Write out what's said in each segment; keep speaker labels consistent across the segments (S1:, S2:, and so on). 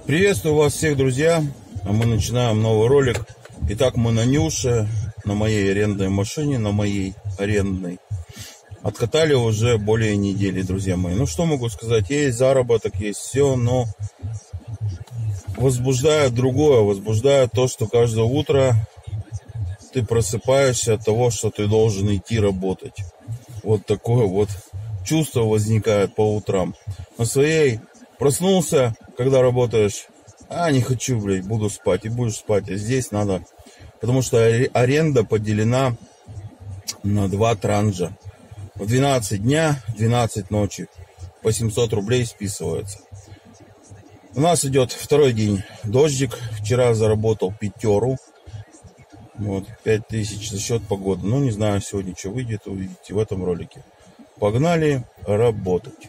S1: Приветствую вас всех, друзья. Мы начинаем новый ролик. Итак, мы на Нюше, на моей арендной машине, на моей арендной. Откатали уже более недели, друзья мои. Ну, что могу сказать? Есть заработок, есть все, но возбуждает другое. Возбуждает то, что каждое утро ты просыпаешься от того, что ты должен идти работать. Вот такое вот чувство возникает по утрам. На своей проснулся, когда работаешь, не хочу, блядь, буду спать, и будешь спать. А здесь надо, потому что аренда поделена на 2 транжа. В 12 дня, 12 ночи, по 700 рублей списывается. У нас идет второй день дождик. Вчера заработал 5. Вот, 5000 за счет погоды. Ну, не знаю, сегодня что выйдет, увидите в этом ролике. Погнали работать.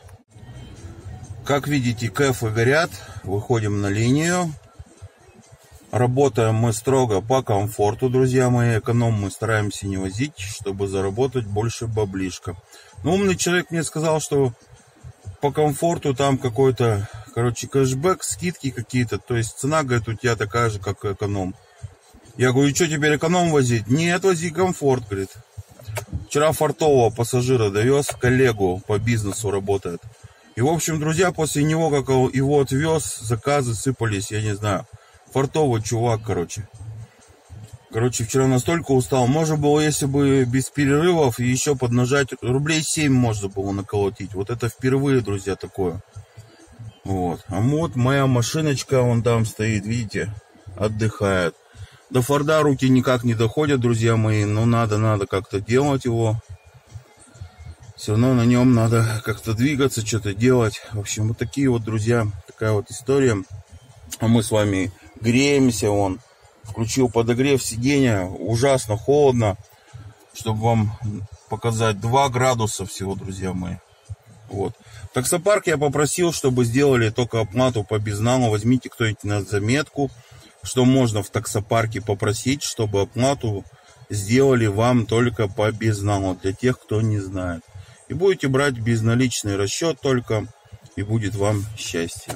S1: Как видите, кэфы горят. Выходим на линию. Работаем мы строго по комфорту, друзья мои. Эконом мы стараемся не возить, чтобы заработать больше баблишка. Но умный человек мне сказал, что по комфорту там какой-то, кэшбэк, скидки какие-то. То есть цена, говорит, у тебя такая же, как эконом. Я говорю, что теперь эконом возить? Нет, вози комфорт, говорит. Вчера фартового пассажира довез, коллегу по бизнесу работает. И, в общем, друзья, после него, как его отвез, заказы сыпались, я не знаю. Фартовый чувак, короче, вчера настолько устал. Можно было, если бы без перерывов и еще поднажать, рублей 7 можно было наколотить. Вот это впервые, друзья, такое. Вот. А вот моя машиночка, вон там стоит, видите, отдыхает. До Форда руки никак не доходят, друзья мои, но надо как-то делать его. Все равно на нем надо как-то двигаться, что-то делать. В общем, вот такие вот, друзья, такая вот история. А мы с вами греемся, вон. Включил подогрев сиденья, ужасно холодно. Чтобы вам показать, 2 градуса всего, друзья мои. Вот. В таксопарк я попросил, чтобы сделали только оплату по безналу. Возьмите кто-нибудь на заметку, что можно в таксопарке попросить, чтобы оплату сделали вам только по безналу, для тех, кто не знает. И будете брать безналичный расчет только, и будет вам счастье.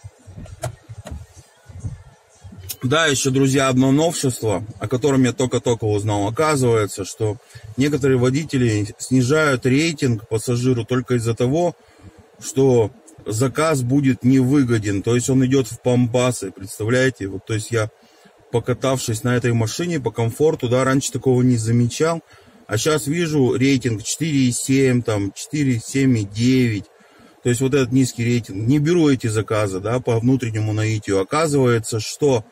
S1: Да, еще, друзья, одно новшество, о котором я только-только узнал. Оказывается, что некоторые водители снижают рейтинг пассажиру только из-за того, что заказ будет невыгоден. То есть он идет в пампасы, представляете? Вот, то есть я, покатавшись на этой машине по комфорту, да, раньше такого не замечал. А сейчас вижу рейтинг 4,7, там 4,7,9. То есть вот этот низкий рейтинг. Не беру эти заказы, да, по внутреннему наитию. Оказывается, что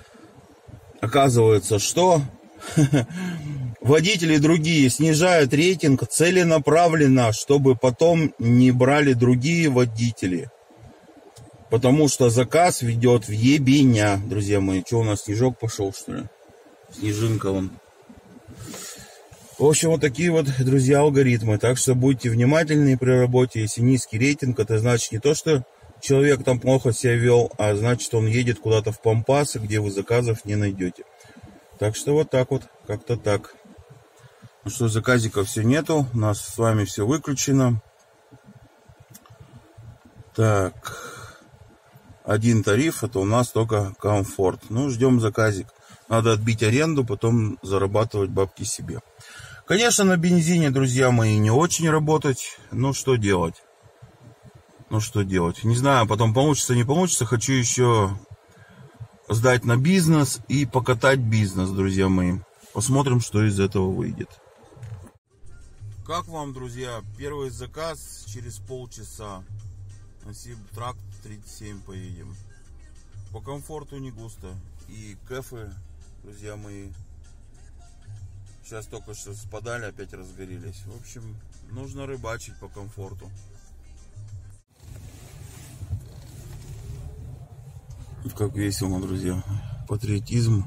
S1: водители другие снижают рейтинг целенаправленно, чтобы потом не брали другие водители. Потому что заказ ведет в ебеня, друзья мои. Что у нас, снежок пошел, что ли? Снежинка вон. В общем, вот такие вот, друзья, алгоритмы. Так что будьте внимательны при работе. Если низкий рейтинг, это значит не то, что человек там плохо себя вел, а значит, он едет куда-то в пампасы, где вы заказов не найдете. Так что вот так вот, как-то так. Ну что, заказиков все нету. У нас с вами все выключено. Так. Один тариф, это у нас только комфорт. Ну, ждем заказик. Надо отбить аренду, потом зарабатывать бабки себе. Конечно, на бензине, друзья мои, не очень работать. Ну, что делать? Не знаю, потом получится, не получится. Хочу еще сдать на бизнес и покатать бизнес, друзья мои. Посмотрим, что из этого выйдет. Как вам, друзья, первый заказ через полчаса. На Сибтракт 37 поедем. По комфорту не густо. И кэфы, друзья мои, сейчас только что спадали, опять разгорелись. В общем, нужно рыбачить по комфорту. Как весело, друзья. Патриотизм.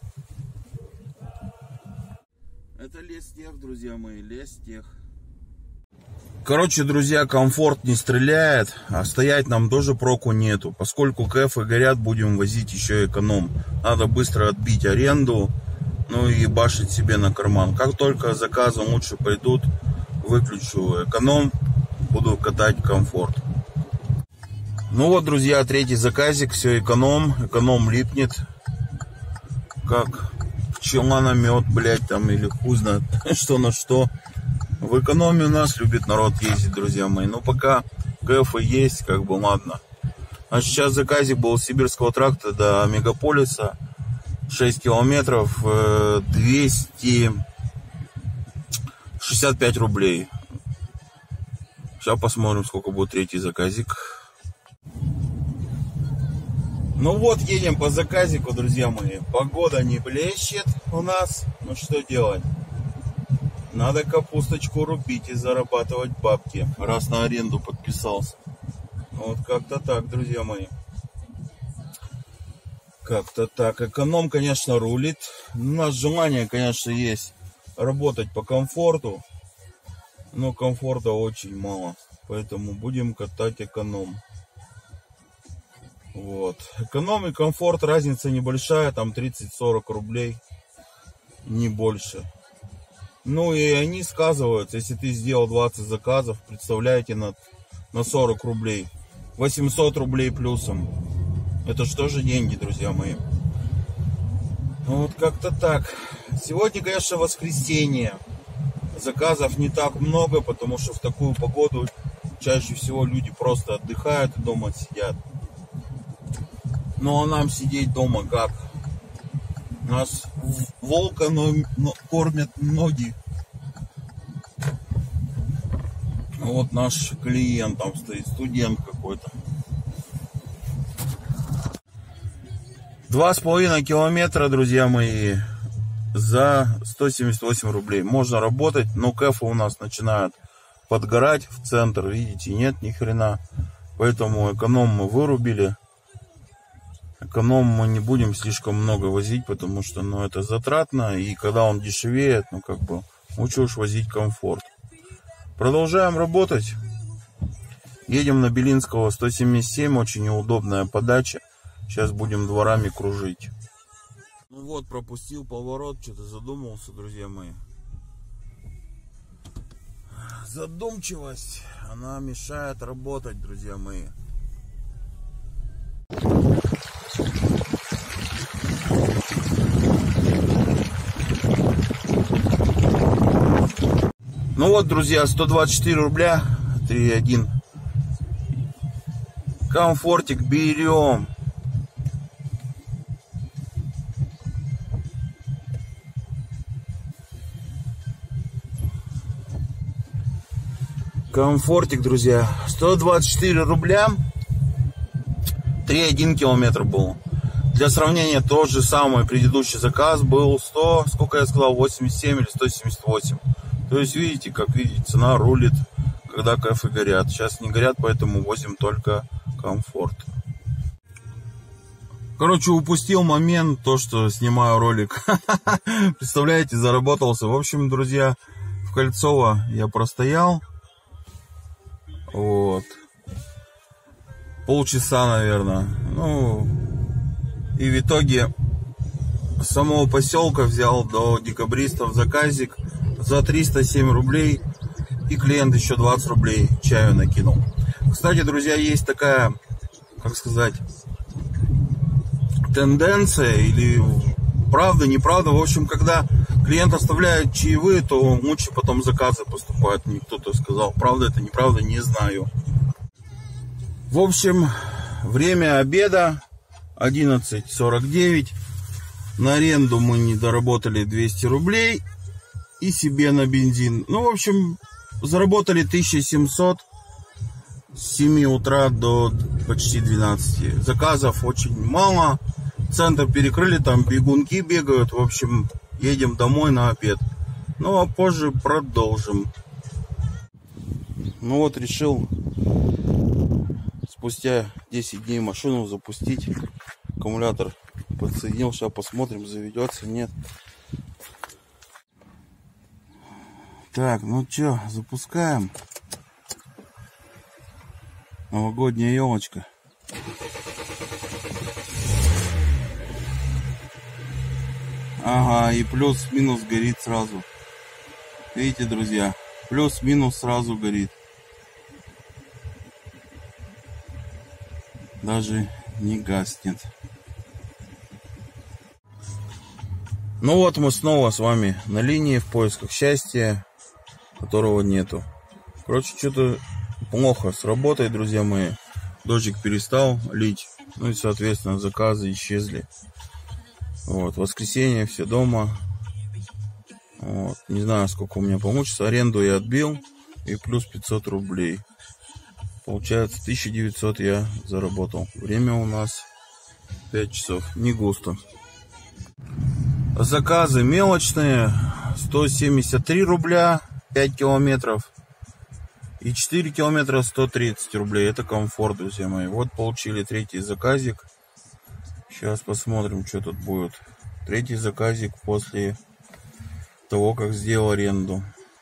S1: Это лес-тех, друзья мои, лес-тех. Короче, друзья, комфорт не стреляет, а стоять нам тоже проку нету. Поскольку кэфы горят, будем возить еще эконом. Надо быстро отбить аренду, ну и башить себе на карман. Как только заказы лучше пойдут, выключу эконом, буду катать комфорт. Ну вот, друзья, третий заказик. Все эконом. Эконом липнет. Как пчела на мед, блядь, там, или хуй знает, что на что. В экономе у нас любит народ ездить, друзья мои. Ну, пока КФ есть, как бы, ладно. А сейчас заказик был с Сибирского тракта до мегаполиса. 6 километров, 265 рублей. Сейчас посмотрим, сколько будет третий заказик. Ну вот, едем по заказику, друзья мои. Погода не блещет у нас. Ну что делать? Надо капусточку рубить и зарабатывать бабки, раз на аренду подписался. Вот как-то так, друзья мои. Как-то так. Эконом, конечно, рулит. У нас желание, конечно, есть работать по комфорту. Но комфорта очень мало. Поэтому будем катать эконом. Вот. Эконом и комфорт, разница небольшая. Там 30-40 рублей. Не больше. Ну и они сказываются. Если ты сделал 20 заказов, представляете, на 40 рублей. 800 рублей плюсом. Это что же деньги, друзья мои. Вот как-то так. Сегодня, конечно, воскресенье. Заказов не так много, потому что в такую погоду чаще всего люди просто отдыхают и дома сидят. Ну а нам сидеть дома как? Нас волка но кормят ноги. Вот наш клиент там стоит, студент какой-то. 2,5 километра, друзья мои, за 178 рублей. Можно работать, но кэфы у нас начинают подгорать в центр. Видите, нет ни хрена. Поэтому эконом мы вырубили. Эконом мы не будем слишком много возить, потому что, ну, это затратно. И когда он дешевеет, ну, как бы, лучше уж возить комфорт. Продолжаем работать. Едем на Белинского 177. Очень неудобная подача. Сейчас будем дворами кружить. Ну вот, пропустил поворот. Что-то задумался, друзья мои. Задумчивость, она мешает работать, друзья мои. Ну вот, друзья, 124 рубля, 3,1. Комфортик берем. Комфортик, друзья, 124 рубля, 3,1 километр был. Для сравнения, тот же самый предыдущий заказ был 100, сколько я сказал, 87 или 178. То есть, видите, как видите, цена рулит, когда кафе горят. Сейчас не горят, поэтому возим только комфорт. Короче, упустил момент, то, что снимаю ролик. Представляете, заработался. В общем, друзья, в Кольцово я простоял. Вот. Полчаса, наверное. Ну, и в итоге с самого поселка взял до декабристов заказик за 307 рублей. И клиент еще 20 рублей чаю накинул. Кстати, друзья, есть такая, как сказать, тенденция или правда, неправда. В общем, когда клиент оставляет чаевые, то лучше потом заказы поступают. Мне кто-то сказал, правда это, неправда, не знаю. В общем, время обеда 11:49. На аренду мы не доработали 200 рублей. И себе на бензин. Ну, в общем, заработали 1700 с 7 утра до почти 12. Заказов очень мало. Центр перекрыли, там бегунки бегают. В общем, едем домой на обед. Ну, а позже продолжим. Ну вот, решил спустя 10 дней машину запустить. Аккумулятор подсоединил. Сейчас посмотрим, заведется, нет. Так, ну что, запускаем. Новогодняя елочка. Ага, и плюс-минус горит сразу. Видите, друзья, плюс-минус сразу горит. даже не гаснет. Ну вот мы снова с вами на линии в поисках счастья, которого нету. Короче, что-то плохо с работой, друзья мои. Дождик перестал лить. Ну и, соответственно, заказы исчезли. Вот, воскресенье, все дома. Вот, не знаю, сколько у меня получится. Аренду я отбил. И плюс 500 рублей. Получается, 1900 я заработал. Время у нас 5 часов. Не густо. Заказы мелочные. 173 рубля 5 километров. И 4 километра 130 рублей. Это комфорт, друзья мои. Вот получили третий заказик. Сейчас посмотрим, что тут будет. Третий заказик после того, как сделал аренду.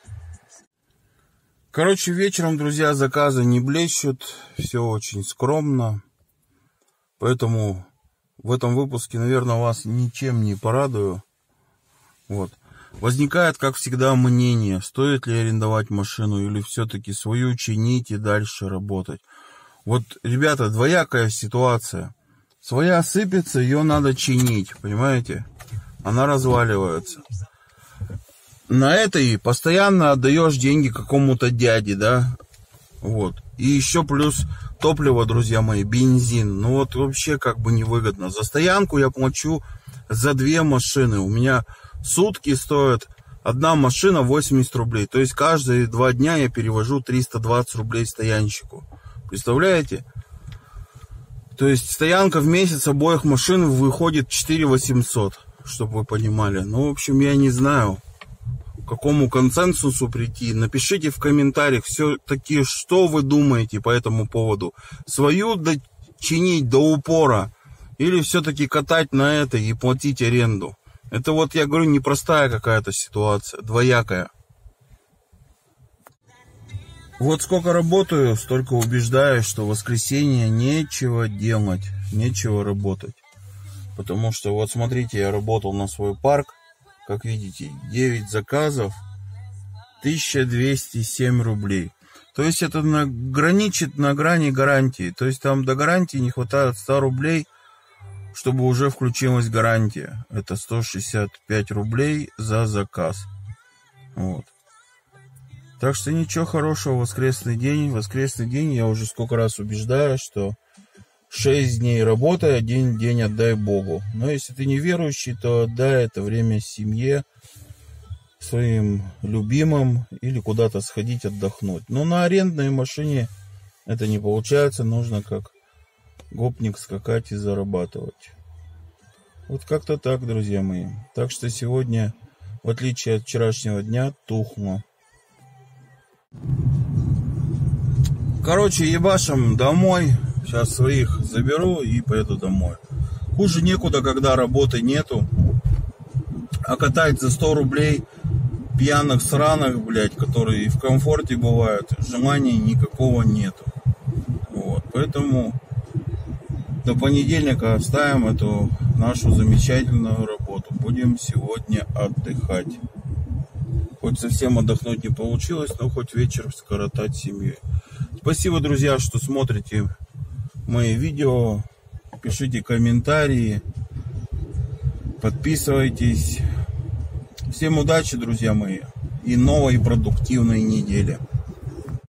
S1: Короче, вечером, друзья, заказы не блещут. Все очень скромно. Поэтому в этом выпуске, наверное, вас ничем не порадую. Вот. Возникает, как всегда, мнение, стоит ли арендовать машину или все-таки свою чинить и дальше работать. Вот, ребята, двоякая ситуация. Своя сыпется, ее надо чинить, понимаете? Она разваливается. На этой постоянно отдаешь деньги какому-то дяде, да? Вот. И еще плюс топливо, друзья мои, бензин. Ну вот вообще как бы невыгодно. За стоянку я плачу за 2 машины. У меня сутки стоит одна машина 80 рублей. То есть каждые 2 дня я перевожу 320 рублей стоянщику. Представляете? То есть стоянка в месяц обоих машин выходит 4800, чтобы вы понимали. Ну, в общем, я не знаю, к какому консенсусу прийти. Напишите в комментариях все-таки, что вы думаете по этому поводу. Свою чинить до упора или все-таки катать на это и платить аренду. Это вот, я говорю, непростая какая-то ситуация, двоякая. Вот сколько работаю, столько убеждаюсь, что в воскресенье нечего делать, нечего работать. Потому что, вот смотрите, я работал на свой парк, как видите, 9 заказов, 1207 рублей. То есть это граничит на грани гарантии. То есть там до гарантии не хватает 100 рублей, чтобы уже включилась гарантия. Это 165 рублей за заказ. Вот. Так что ничего хорошего, воскресный день. Воскресный день, я уже сколько раз убеждаю, что 6 дней работай, 1 день отдай Богу. Но если ты не верующий, то отдай это время семье, своим любимым или куда-то сходить отдохнуть. Но на арендной машине это не получается. Нужно как гопник скакать и зарабатывать. Вот как-то так, друзья мои. Так что сегодня, в отличие от вчерашнего дня, тухло. Короче, ебашим домой. Сейчас своих заберу и поеду домой. Хуже некуда, когда работы нету. А катать за 100 рублей пьяных сраных, блядь, которые и в комфорте бывают, желания никакого нету. Вот, поэтому до понедельника оставим эту нашу замечательную работу. Будем сегодня отдыхать. Хоть совсем отдохнуть не получилось, но хоть вечер скоротать с семьей. Спасибо, друзья, что смотрите мои видео. Пишите комментарии. Подписывайтесь. Всем удачи, друзья мои. И новой продуктивной недели.